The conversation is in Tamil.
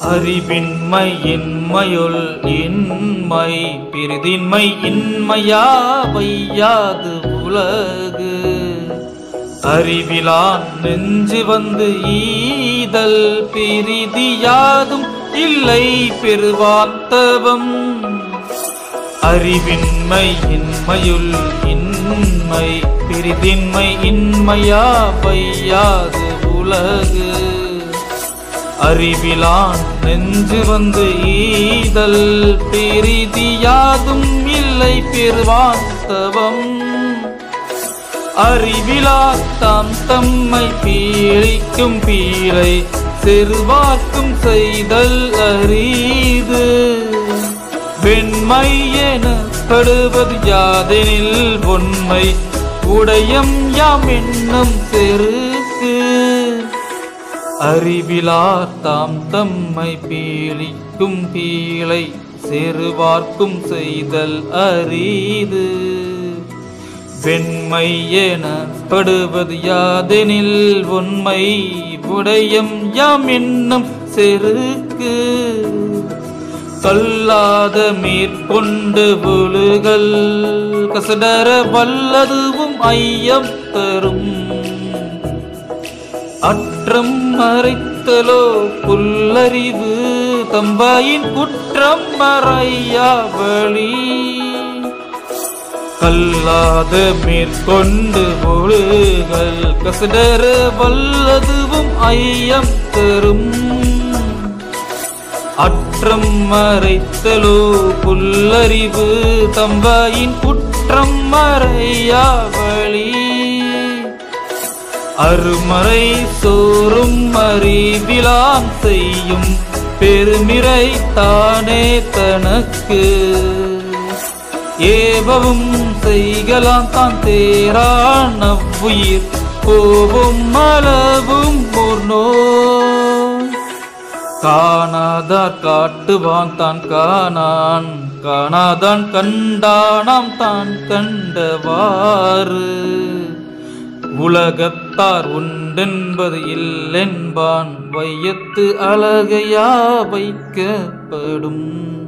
அறிவின்மை இன்மையுள் இன்மை பிரிதின்மை இன்மையா வையாது உலகு அறிவிலான் நெஞ்சு வந்து ஈதல் பிரிதியாதும் இல்லை பெருவாத்தவம் அறிவின்மை இன்மையுள் இன்மை பிரிதின்மை இன்மையா வையாது உலகு அறிவிலான் நெஞ்சு வந்து ஈதல் பிரிதியாதும் இல்லை பெருவாத்தவம் அறிவிலாத்தாம் தம்மை பீழிக்கும் பீழை செருவாக்கும் செய்தல் அரிது வெண்மை எனப்படுவது யாதெனில் பொன்மை உடையம் யாம் என்னும் செருக்கு அறிவிலாத்தாம் தம்மை பீழிக்கும் பீழை செருவார்க்கும் செய்தல் அரிது வெண்மை எனப்படுவது யாதெனில் உண்மை உடையம் யாம் என்னும் செருக்கு கல்லாத மேற்கொண்டு புலுகள் கசடர வல்லதுவும் ஐயம் தரும் அற்றம் மறைத்தலோ புல்லறிவு தம்பாயின் குற்றம் மறையா வழி கல்லாத மேற்கொண்டு பொழுகள் கசடர வல்லதுவும் ஐயம் தரும் அற்றம் மறைத்தலோ புல்லறிவு தம்பாயின் குற்றம் மறையா வழி அருமறை சோறும் அறிவிலான் செய்யும் பெருமிறை தானே தனக்கு ஏவவும் செய்கலாம் தான் தேரான் அவ்வுயிர் போவும் அளவும் போர்னோ காணாதார் காட்டுவான் தான் காணான் காணாதான் கண்டானாம் தான் கண்டவாறு உலகத்தார் உண்டென்பது இல்லென்பான் வையத்து அழகையா வைக்கப்படும்.